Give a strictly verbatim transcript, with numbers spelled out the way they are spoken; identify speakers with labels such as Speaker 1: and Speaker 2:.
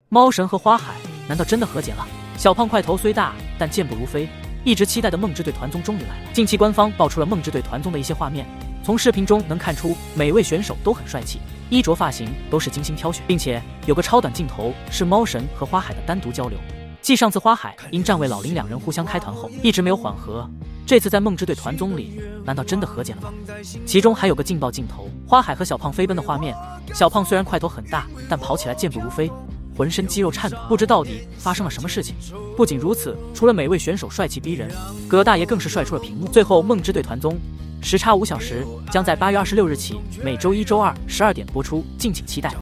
Speaker 1: 猫神和花海难道真的和解了？小胖块头虽大，但健步如飞。一直期待的梦之队团综终于来了。近期官方爆出了梦之队团综的一些画面，从视频中能看出每位选手都很帅气，衣着发型都是精心挑选，并且有个超短镜头是猫神和花海的单独交流。继上次花海因站位老林两人互相开团后一直没有缓和，这次在梦之队团综里难道真的和解了吗？其中还有个劲爆镜头，花海和小胖飞奔的画面。小胖虽然块头很大，但跑起来健步如飞，浑身肌肉颤抖，不知到底发生了什么事情。不仅如此，除了每位选手帅气逼人，葛大爷更是帅出了屏幕。最后，梦之队团综时差五小时，将在八月二十六日起每周一、周二十二点播出，敬请期待。